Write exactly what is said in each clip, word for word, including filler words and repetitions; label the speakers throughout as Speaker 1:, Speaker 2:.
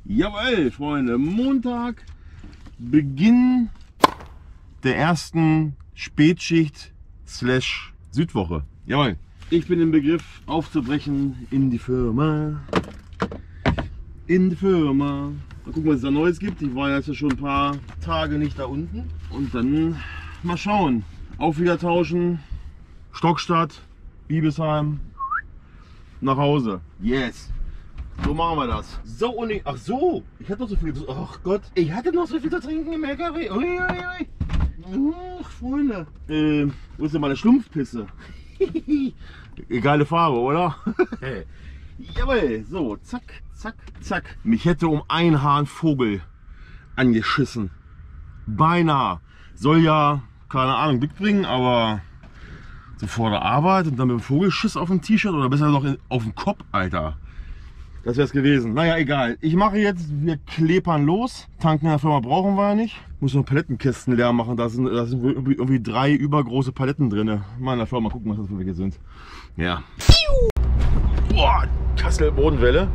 Speaker 1: Jawohl, Freunde, Montag, Beginn der ersten Spätschicht slash Südwoche. Jawohl, ich bin im Begriff aufzubrechen in die Firma. In die Firma. Mal gucken, was es da Neues gibt. Ich war jetzt ja schon ein paar Tage nicht da unten. Und dann mal schauen. Auf wieder tauschen. Stockstadt, Biebesheim, nach Hause. Yes. So machen wir das. So und ich, ach so, ich hatte noch so viel zu, ach Gott, ich hatte noch so viel zu trinken im L K W. Ui, ui, ui. Ach, Freunde. Äh, wo ist denn meine Schlumpfpisse? Geile Farbe, oder? Jawohl, so, zack, zack, zack. Mich hätte um ein Haar ein Vogel angeschissen. Beinahe. Soll ja, keine Ahnung, Glück bringen, aber so vor der Arbeit und dann mit dem Vogelschiss auf dem T-Shirt oder besser noch in, auf dem Kopf, Alter. Das wäre es gewesen. Naja, egal. Ich mache jetzt, wir klepern los. Tanken in der Firma brauchen wir ja nicht. Muss noch Palettenkästen leer machen. Da sind, da sind irgendwie, irgendwie drei übergroße Paletten drin. Mal in der Firma gucken, was das für welche sind. Ja. Boah, Kassel Bodenwelle.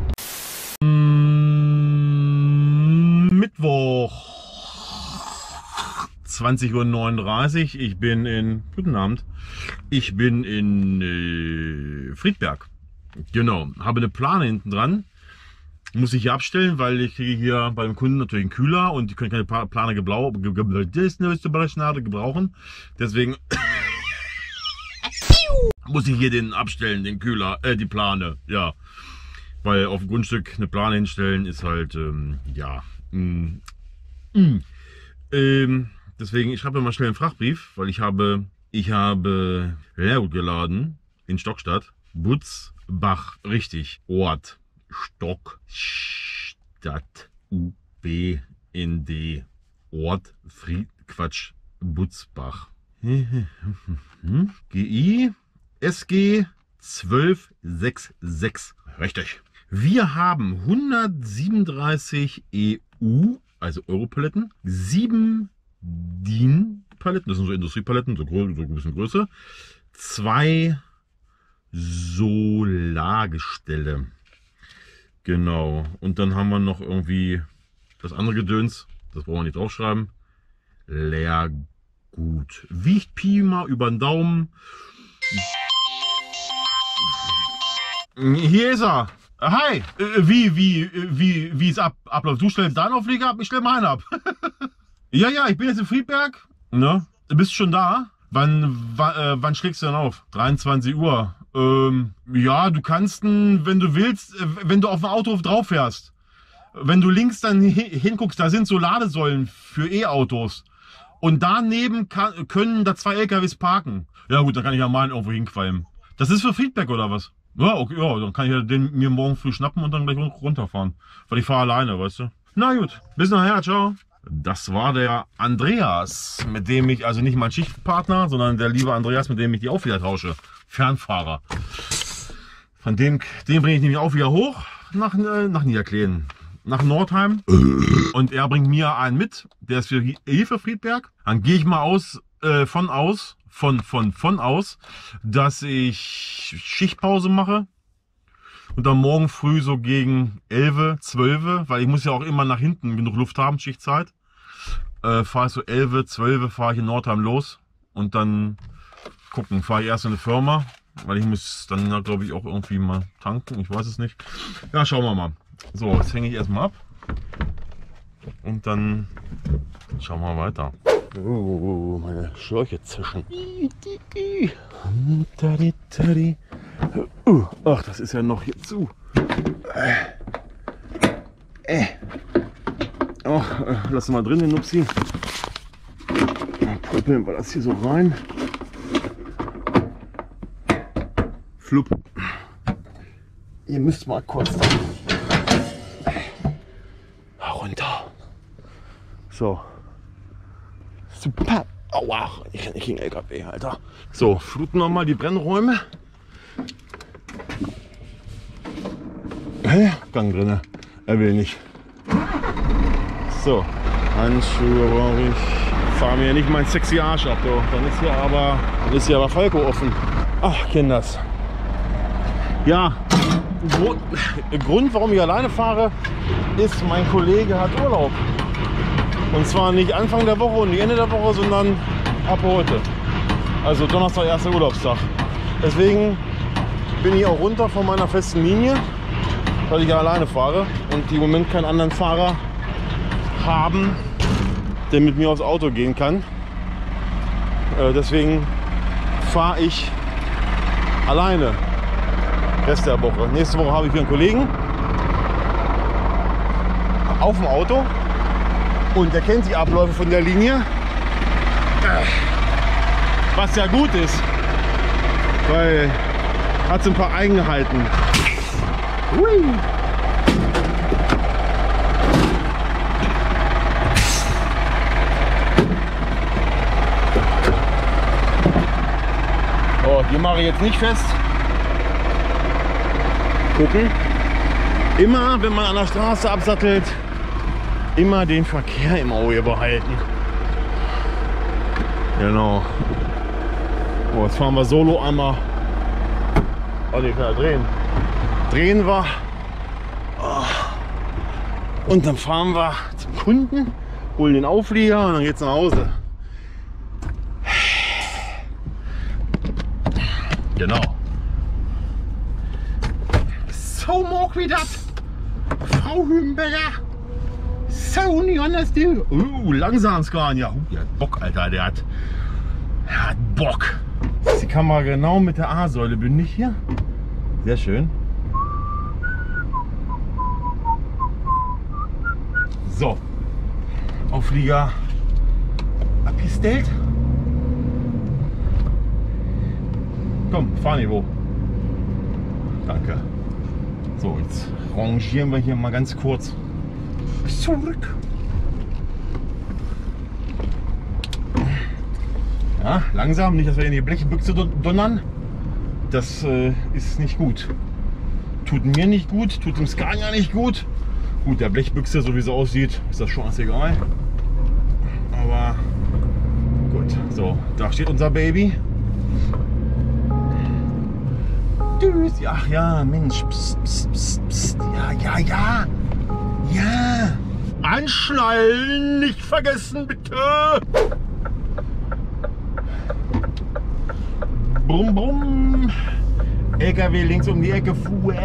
Speaker 1: Mittwoch. zwanzig Uhr neununddreißig. Ich bin in, guten Abend, ich bin in äh, Friedberg. Genau, habe eine Plane hinten dran. Muss ich hier abstellen, weil ich kriege hier bei dem Kunden natürlich einen Kühler und die können keine Plane gebrauchen. Deswegen muss ich hier den abstellen, den Kühler, äh, die Plane, ja. Weil auf dem Grundstück eine Plane hinstellen ist halt, ähm, ja. Mm, mm. Ähm, deswegen, ich schreibe mal schnell einen Frachtbrief, weil ich habe, ich habe Leergut geladen in Stockstadt. Butzbach, richtig. Ort, Stock, Stadt, U, B, N, D. Ort, Fried, Quatsch, Butzbach. G I, S G zwölf sechs sechs. Richtig. Wir haben hundertsiebenunddreißig E U, also Europaletten, sieben D I N-Paletten, das sind so Industriepaletten, so, so ein bisschen größer, zwei Solargestelle. Genau. Und dann haben wir noch irgendwie das andere Gedöns, das brauchen wir nicht draufschreiben. Leergut. Wiegt Pi mal über den Daumen. Hier ist er. Hi. Wie, wie, wie, wie es ab, abläuft. Du stellst deinen Auflieger ab, ich stelle meinen ab. Ja, ja, ich bin jetzt in Friedberg. Ne? Du bist schon da. Wann, wann, äh, wann schlägst du denn auf? dreiundzwanzig Uhr. Ähm, ja, du kannst, wenn du willst, wenn du auf dem Auto drauf fährst. Wenn du links dann hinguckst, da sind so Ladesäulen für E-Autos. Und daneben kann, können da zwei L K Ws parken. Ja gut, dann kann ich ja mal irgendwo hinqualmen. Das ist für Friedberg oder was? Ja, okay, ja, dann kann ich ja den mir morgen früh schnappen und dann gleich runterfahren. Weil ich fahre alleine, weißt du. Na gut, bis nachher, ciao. Das war der Andreas, mit dem ich, also nicht mein Schichtpartner, sondern der liebe Andreas, mit dem ich die Auflieger tausche. Fernfahrer. Von dem, den bringe ich nämlich auch wieder hoch nach, nach Niederkleen, nach Nordheim. Und er bringt mir einen mit, der ist für hier für Friedberg. Dann gehe ich mal aus, äh, von aus, von, von, von aus, dass ich Schichtpause mache. Und dann morgen früh so gegen elf, zwölf, weil ich muss ja auch immer nach hinten genug Luft haben, Schichtzeit. Äh, fahre ich so elf, zwölf, fahre ich in Nordheim los. Und dann gucken, fahre ich erst in eine Firma, weil ich muss dann, glaube ich, auch irgendwie mal tanken. Ich weiß es nicht. Ja, schauen wir mal. So, jetzt hänge ich erstmal ab. Und dann schauen wir weiter. Oh, meine Schläuche zischen. Uh, ach, das ist ja noch hier zu. Äh. Äh. Oh, äh, lass mal drin den Nupsi. Dann pöppeln wir das hier so rein. Flupp. Ihr müsst mal kurz da runter. So. Super. Aua, ich renne nicht gegen L K W, Alter. So, fluten wir mal die Brennräume. Hä? Gang drinne. Er will nicht. So, Handschuhe brauche ich. Fahr mir nicht mein sexy Arsch ab, doch. Dann ist hier aber, dann ist hier aber Falco offen. Ach, Kinders. Ja, Grund, Grund, warum ich alleine fahre, ist, mein Kollege hat Urlaub. Und zwar nicht Anfang der Woche und nicht Ende der Woche, sondern ab heute. Also Donnerstag, erster Urlaubstag. Deswegen bin ich auch runter von meiner festen Linie, weil ich ja alleine fahre und die im Moment keinen anderen Fahrer haben, der mit mir aufs Auto gehen kann. Äh, deswegen fahre ich alleine Rest der Woche. Nächste Woche habe ich wieder einen Kollegen auf dem Auto und der kennt die Abläufe von der Linie, was ja gut ist, weil hat so ein paar Eigenheiten. Hui. Oh, die mache ich jetzt nicht fest. Gucken. Immer, wenn man an der Straße absattelt, immer den Verkehr im Auge behalten. Genau. Oh, jetzt fahren wir solo einmal. Oh, die kann ja drehen. Drehen wir. Oh. Und dann fahren wir zum Kunden, holen den Auflieger und dann geht's nach Hause. Genau. So mag wie das, Frau Hümberger. So nicht anders, du. Uh, langsam Scania. Uh, der hat Bock, Alter. Der hat, der hat Bock. Ist die Kamera genau mit der A-Säule bündig hier. Sehr schön. So. Auflieger abgestellt. Komm, Fahrniveau. Danke. So, jetzt rangieren wir hier mal ganz kurz zurück. Ja, langsam, nicht, dass wir in die Blechbüchse donnern. Das äh, ist nicht gut. Tut mir nicht gut, tut dem Scania nicht gut. Gut, der Blechbüchse, so wie sie aussieht, ist das schon alles egal. Aber gut, so, da steht unser Baby. Ach ja, Mensch, pst, pst, pst, pst. Ja, ja, ja, ja. Anschnallen, nicht vergessen, bitte. Brumm, brumm. L K W links um die Ecke fuhr.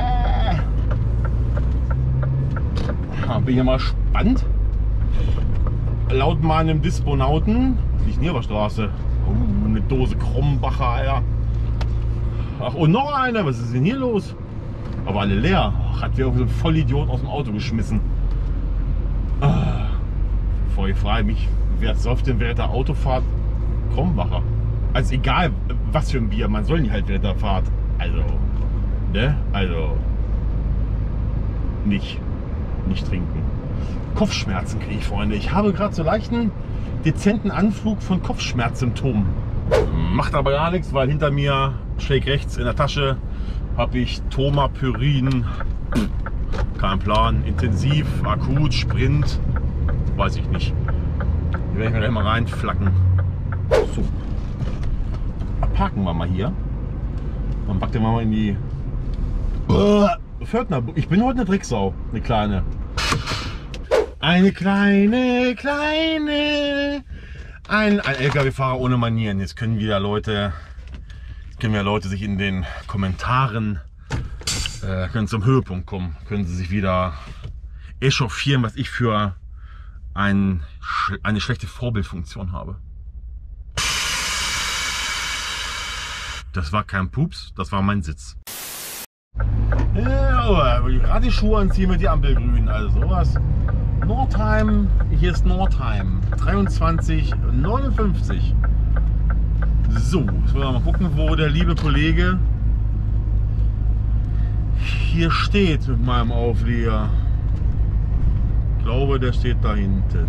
Speaker 1: Ja, bin ich mal spannend. Laut meinem Disponauten, das liegt Nierberstraße, oh, eine Dose Krombacher, ja. Ach, und noch einer, was ist denn hier los? Aber alle leer. Ach, hat wir so ein Vollidiot aus dem Auto geschmissen. Ah, bevor ich frage mich, wer säuft denn während der Autofahrt Krombacher? Also egal, was für ein Bier, man soll nicht halt während der Fahrt. Also, ne? Also, nicht, nicht trinken. Kopfschmerzen kriege ich, Freunde. Ich habe gerade so leichten, dezenten Anflug von Kopfschmerzsymptomen. Macht aber gar nichts, weil hinter mir, schräg rechts in der Tasche, habe ich Tomapyrin. Kein Plan. Intensiv, akut, Sprint. Weiß ich nicht. Die werde ich mir gleich mal reinflacken. So. Parken wir mal hier. Dann packt ihr mal in die Pförtner. Ich bin heute eine Drecksau. Eine kleine. Eine kleine, kleine. Ein, ein L K W-Fahrer ohne Manieren. Jetzt können wieder Leute, jetzt können wieder Leute sich in den Kommentaren äh, können zum Höhepunkt kommen. Können sie sich wieder echauffieren, was ich für ein, eine schlechte Vorbildfunktion habe. Das war kein Pups, das war mein Sitz. Ja, aber gerade die Schuhe anziehen mit die Ampel grün, also sowas. Nordheim, hier ist Nordheim, dreiundzwanzig neunundfünfzig. So, jetzt wollen wir mal gucken, wo der liebe Kollege hier steht mit meinem Auflieger. Ich glaube, der steht da hinten.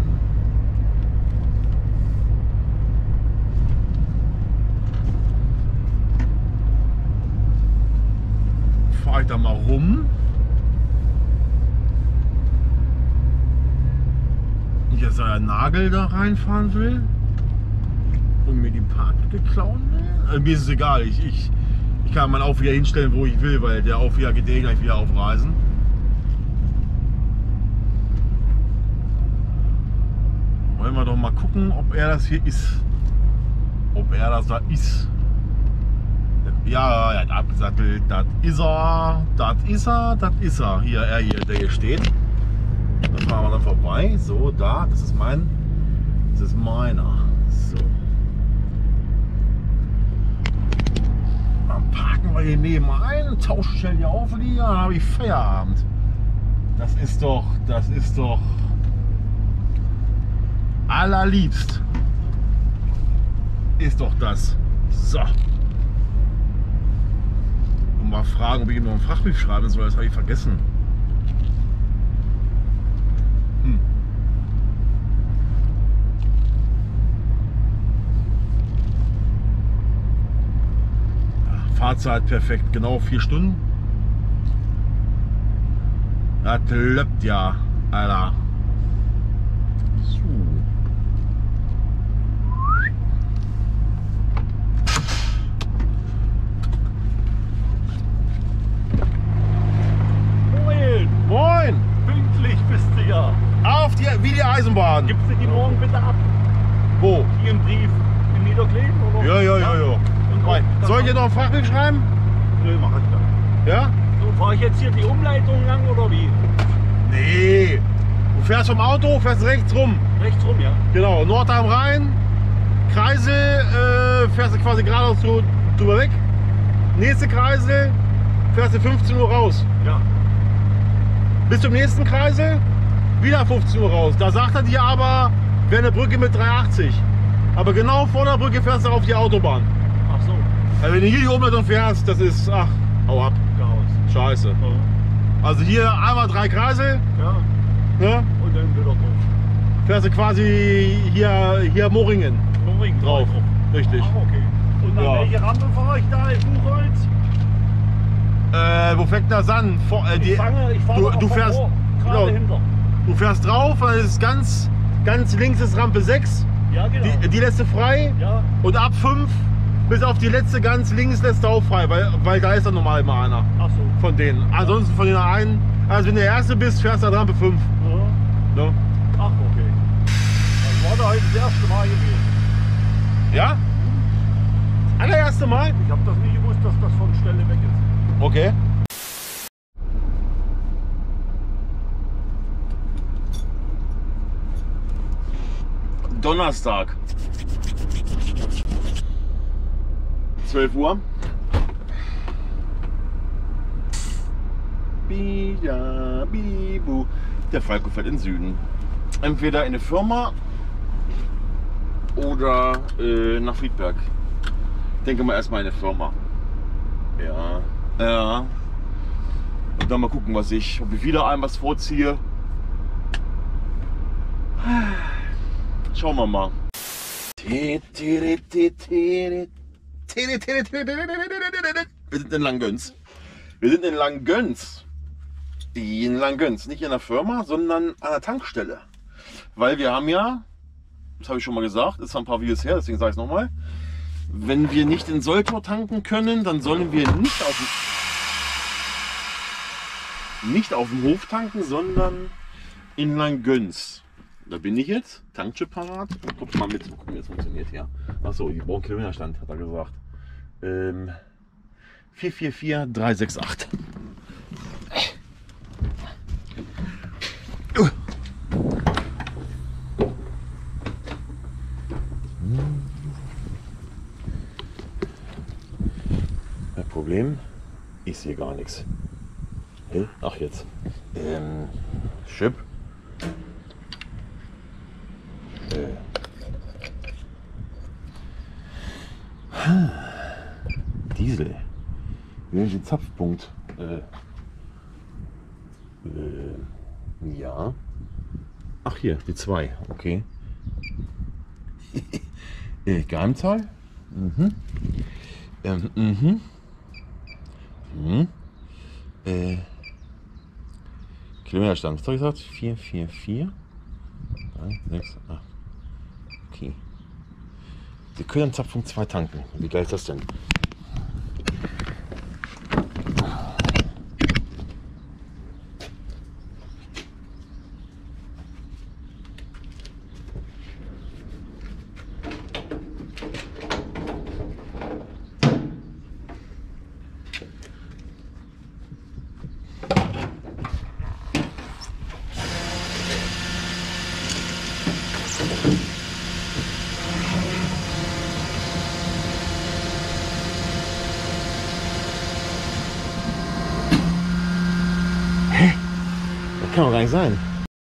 Speaker 1: Fahre ich da mal rum. Nicht, dass der Nagel da reinfahren will und mir die Parklücke klauen will. Also mir ist es egal. Ich, ich, Ich kann meinen Auflieger hinstellen, wo ich will, weil der Auflieger geht eh gleich wieder aufreisen. Wollen wir doch mal gucken, ob er das hier ist. Ob er das da ist. Ja, er hat abgesattelt. Das ist er. Das ist er. Das ist er. Hier, er hier, der hier steht. Da fahren wir dann vorbei. So, da. Das ist mein. Das ist meiner. So. Dann parken wir hier nebenein. Tauschen schnell die Auflieger. Dann habe ich Feierabend. Das ist doch. Das ist doch. Allerliebst. Ist doch das. So. Und mal fragen, ob ich ihm noch einen Fachbrief schreiben soll. Das habe ich vergessen. Hm. Ja, Fahrzeit perfekt. Genau vier Stunden. Das klappt ja, Alter. So. Moin!
Speaker 2: Pünktlich bist du ja.
Speaker 1: Auf die, wie die Eisenbahn.
Speaker 2: Gibst du die morgen bitte ab?
Speaker 1: Wo?
Speaker 2: Hier im Brief. In Niederkleben oder?
Speaker 1: Ja, ja, ja, ja.
Speaker 2: Und
Speaker 1: Moin.
Speaker 2: dann-
Speaker 1: Soll ich dir noch einen Fachbrief schreiben?
Speaker 2: Nö, mach ich dann.
Speaker 1: Ja?
Speaker 2: So, fahre ich jetzt hier die Umleitung lang oder wie?
Speaker 1: Nee. Du fährst vom Auto, fährst rechts rum.
Speaker 2: Rechts rum, ja?
Speaker 1: Genau, Nord am Rhein. Kreisel, äh, fährst du quasi geradeaus zu- drüber weg. Nächste Kreisel, fährst du fünfzehn Uhr raus.
Speaker 2: Ja.
Speaker 1: Bis zum nächsten Kreisel, wieder fünfzehn Uhr raus. Da sagt er dir aber, wäre eine Brücke mit dreihundertachtzig. Aber genau vor der Brücke fährst du auf die Autobahn.
Speaker 2: Ach so.
Speaker 1: Also wenn du hier die Umleitung fährst, das ist, ach, hau ab.
Speaker 2: Chaos.
Speaker 1: Scheiße.
Speaker 2: Ja.
Speaker 1: Also hier einmal drei Kreisel,
Speaker 2: Ja.
Speaker 1: ne?
Speaker 2: Und dann wieder drauf.
Speaker 1: Fährst du quasi hier, hier Moringen
Speaker 2: Moring
Speaker 1: drauf. Richtig.
Speaker 2: Ah, okay. Und an
Speaker 1: Ja.
Speaker 2: welche Rampe fahre ich da? In Buchholz?
Speaker 1: Äh, wo fängt das an? Vor, äh, die,
Speaker 2: Ich fange, ich fahre
Speaker 1: du-
Speaker 2: doch
Speaker 1: du
Speaker 2: von
Speaker 1: fährst-
Speaker 2: vor, gerade
Speaker 1: genau.
Speaker 2: hinter.
Speaker 1: du fährst drauf, dann ist ganz, ganz links ist Rampe sechs,
Speaker 2: Ja, genau.
Speaker 1: die, die lässt du frei.
Speaker 2: ja.
Speaker 1: Und ab fünf bis auf die letzte ganz links lässt du auch frei, weil, weil da ist dann normal immer einer
Speaker 2: Ach so.
Speaker 1: von denen. Ansonsten von den einen, also wenn du der Erste bist, fährst du an Rampe fünf.
Speaker 2: Ja.
Speaker 1: Ne?
Speaker 2: Ach, okay. Das war da heute das erste Mal gewesen.
Speaker 1: Ja? Allererste Mal?
Speaker 2: Ich habe das nicht gewusst, dass das von Stelle weg ist.
Speaker 1: Okay. Donnerstag. zwölf Uhr. Bida, bibu. Der Falco fährt in den Süden. Entweder in eine Firma oder äh, nach Friedberg. Ich denke mal erstmal in eine Firma. Ja. Ja. Und dann mal gucken, was ich, ob ich wieder ein was vorziehe. Schauen wir mal. Wir sind in Langgöns. Wir sind in Langgöns. In Langgöns. Nicht in der Firma, sondern an der Tankstelle. Weil wir haben ja, das habe ich schon mal gesagt, ist ein paar Videos her, deswegen sage ich es nochmal. Wenn wir nicht in Soltau tanken können, dann sollen wir nicht auf dem, nicht auf dem Hof tanken, sondern in Langgöns. Da bin ich jetzt, Tankchip parat. Guck mal mit, gucken, wie das funktioniert hier. Achso, die brauchen Kilometerstand, hat er gesagt. Ähm, vier vier vier drei sechs acht. Das Problem ist hier gar nichts. Hä? Ach jetzt. Ähm, Chip. Äh. Diesel. Wir den Zapfpunkt. Äh. Äh. Ja. Ach hier, die zwei. Okay. äh, Geheimzahl. Mhm. Ähm, mhm. Mhm. Äh. Kilometerstand. Was habe ich gesagt? vier vier vier. drei, sechs, acht. Okay. Sie können am Zapfpunkt zwei tanken. Wie geil ist das denn? Hä? Das kann doch gar nicht sein.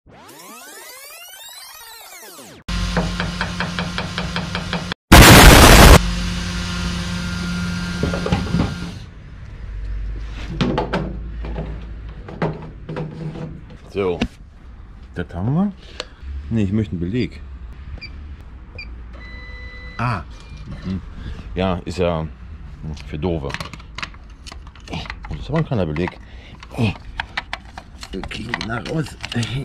Speaker 1: So, das haben wir. Ne, ich möchte einen Beleg. Ah, mhm. Ja, ist ja für Doofe. Das ist aber ein kleiner Beleg. Okay, na raus.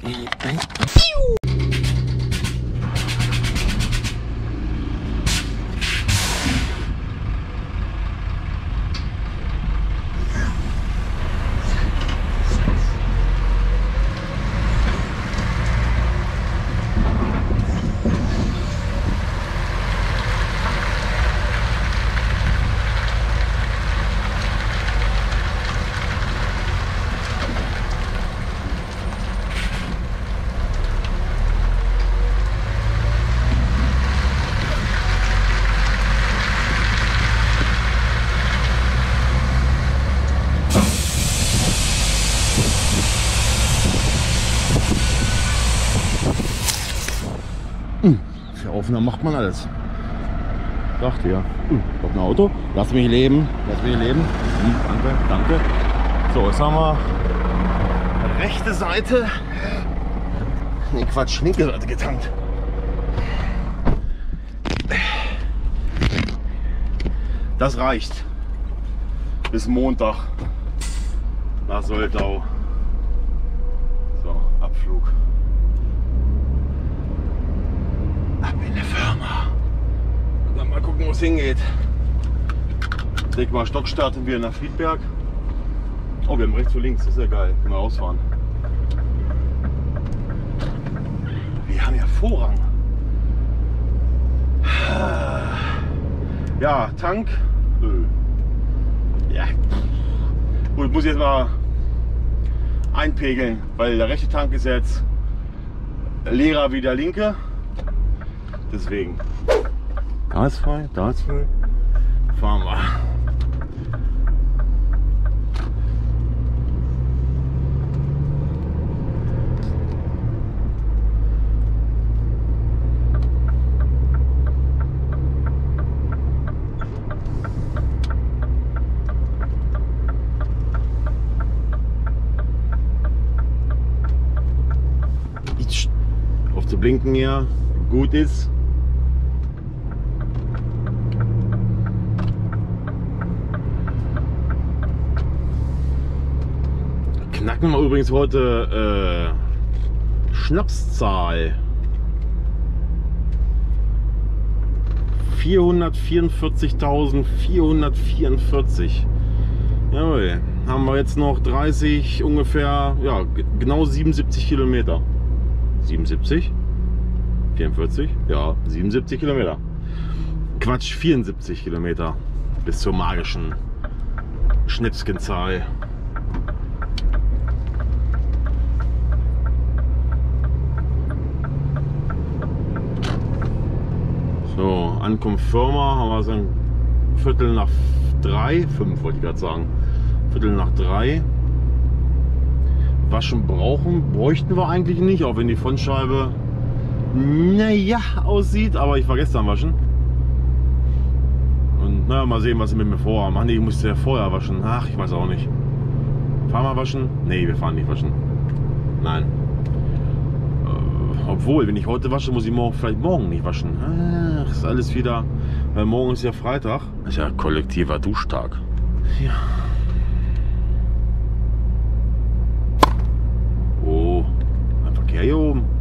Speaker 1: Für Aufnahmen macht man alles. Dachte ja. Hm, kommt ein Auto. Lass mich leben. Lass mich leben. Hm, danke, danke. So, jetzt haben wir rechte Seite. Ne, Quatsch, linke Seite getankt. Das reicht. Bis Montag nach Soltau. So, Abflug. Ab in der Firma. Und dann mal gucken, wo es hingeht. Ich denke mal, Stock starten wir nach Friedberg. Oh, wir haben rechts vor links, das ist ja geil. Können wir rausfahren. Wir haben ja Vorrang. Ja, Tank. Öl. Ja. Gut, ich muss jetzt mal einpegeln, weil der rechte Tank ist jetzt leerer wie der linke. Deswegen. Da ist frei, da ist frei. Fahren wir. Auf zu blinken hier gut ist. Knacken wir übrigens heute äh, Schnapszahl. vierhundertvierundvierzigtausendvierhundertvierundvierzig. Jawohl, haben wir jetzt noch dreißig, ungefähr, ja, genau siebenundsiebzig Kilometer. siebenundsiebzig? vierundvierzig? Ja, siebenundsiebzig Kilometer. Quatsch, vierundsiebzig Kilometer bis zur magischen Schnäpschenzahl. So, Ankunft Firma haben wir so ein Viertel nach drei, fünf wollte ich gerade sagen, Viertel nach drei. Waschen brauchen, bräuchten wir eigentlich nicht, auch wenn die Frontscheibe naja aussieht, aber ich war gestern waschen. Und naja, mal sehen, was sie mit mir vorhaben. Ach nee, ich musste ja vorher waschen. Ach, ich weiß auch nicht. Fahren wir waschen? Nee, wir fahren nicht waschen. Nein. Obwohl, wenn ich heute wasche, muss ich morgen vielleicht morgen nicht waschen. Ach, ist alles wieder, weil morgen ist ja Freitag. Ist ja kollektiver Duschtag. Ja. Oh, ein Verkehr hier oben.